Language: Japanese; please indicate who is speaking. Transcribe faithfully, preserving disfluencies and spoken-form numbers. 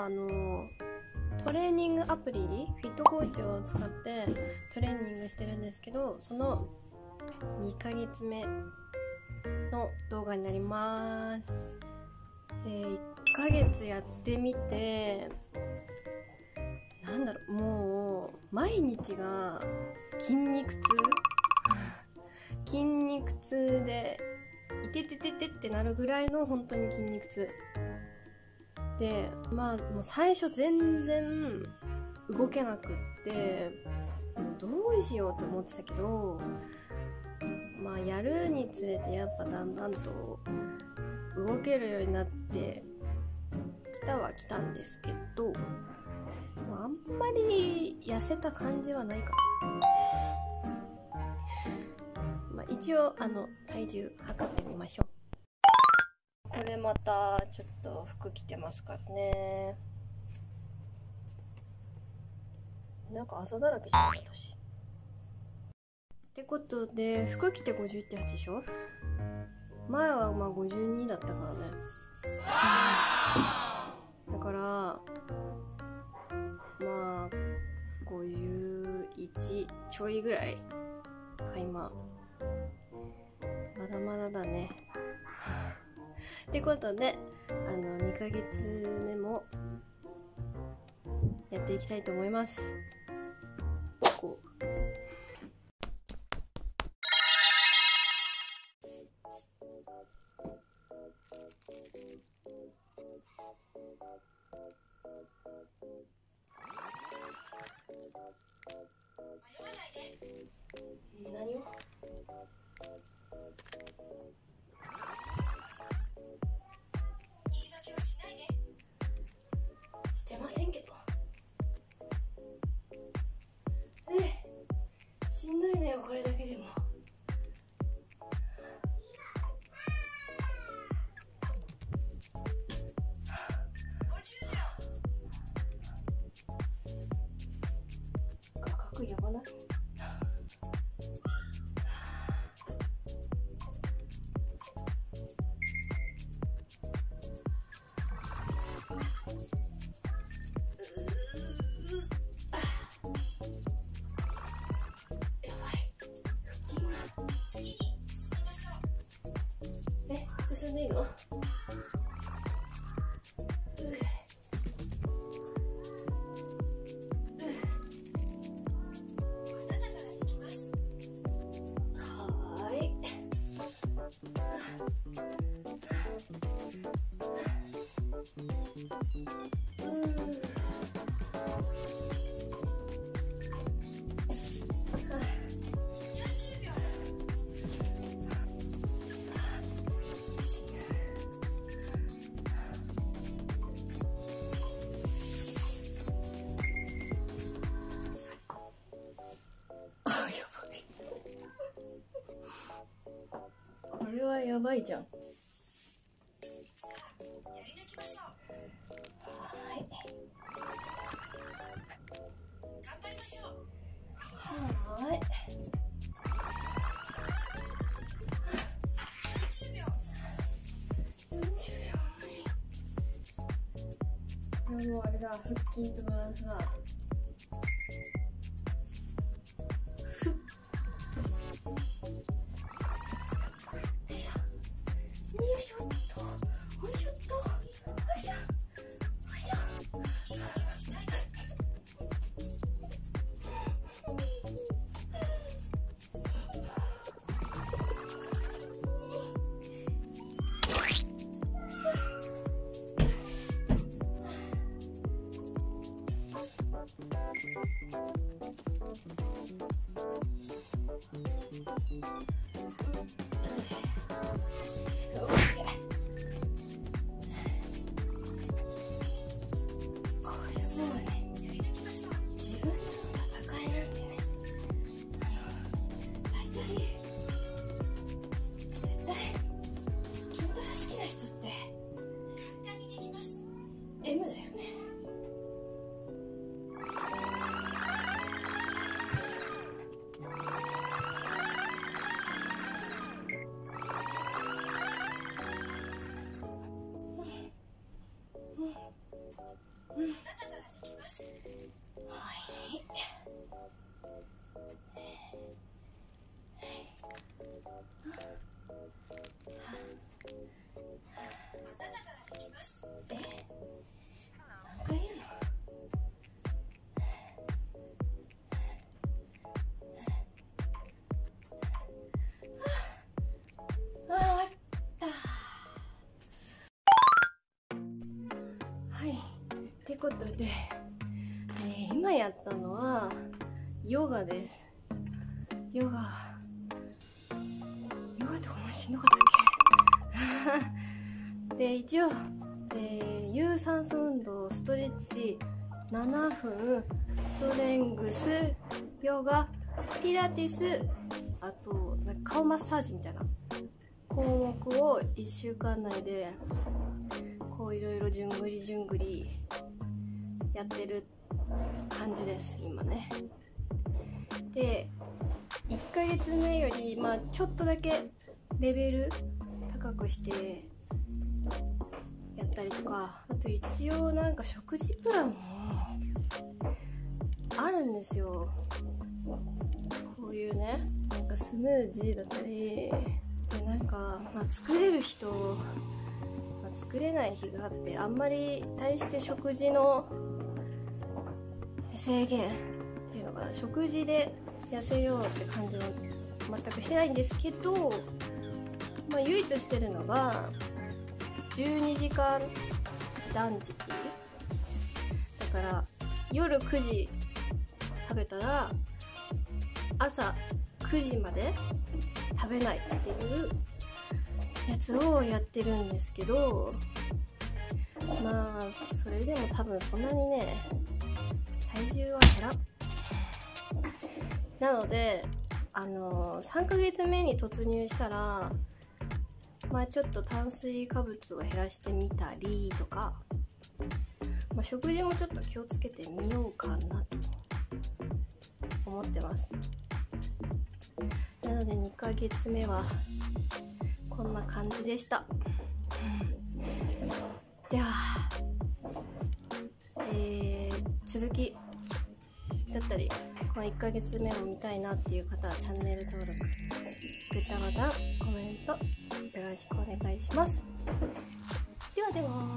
Speaker 1: はあのトレーニングアプリフィットコーチを使ってトレーニングしてるんですけど、そのにかげつめの動画になります。えー、いっかげつやってみて、なんだろう、もう毎日が筋肉痛筋肉痛でいててててってなるぐらいの本当に筋肉痛で、まあもう最初全然動けなくってどうしようと思ってたけど、まあやるにつれてやっぱだんだんと動けるようになってきたはきたんですけど、まあ、あんまり痩せた感じはないかな。まあ、一応あの体重測ってみましょう。これまたちょっと服着てますからね。なんか朝だらけじゃん私。ってことで服着て ごじゅういってんはち でしょ。前はまあごじゅうにだったからね。だからまあごじゅういちちょいぐらいか今。まだまだだね。ってことであのにかげつめもやっていきたいと思います。こう何をしてませんけど。えしんどいのよこれだけでも。ごじゅうびょう。画角やばない？進んでいいの？これはやばいじゃん。さあ、やり抜きましょう。はい。頑張りましょう。はい。よんじゅうびょう。よんじゅうびょう。これはもうあれだ、腹筋とバランスだ。 ことで、えー、今やったのはヨガです。ヨガヨガってこんなしんどかったっけで、一応、えー、有酸素運動、ストレッチななふん、ストレングス、ヨガ、ピラティス、あとなんか顔マッサージみたいな項目をいっしゅうかん内でこういろいろじゅんぐりじゅんぐりやってる感じです今ね。でいっかげつめよりまあちょっとだけレベル高くしてやったりとか、あと一応なんか食事プランもあるんですよ。こういうね、なんかスムージーだったりで、なんか、まあ、作れる人、まあ、作れない日があって、あんまり対して食事の制限っていうのかな、食事で痩せようって感じは全くしてないんですけど、まあ、唯一してるのがじゅうにじかん断食だから、夜くじ食べたら朝くじまで食べないっていうやつをやってるんですけど、まあそれでも多分そんなにね体重は減らん。なのであのさんかげつめに突入したら、まあちょっと炭水化物を減らしてみたりとか、まあ、食事もちょっと気をつけてみようかなと思ってます。なのでにかげつめはこんな感じでした。では、えー、続きだったりこのいっかげつめを見たいなっていう方はチャンネル登録、グッドボタン、コメントよろしくお願いします。ではでは。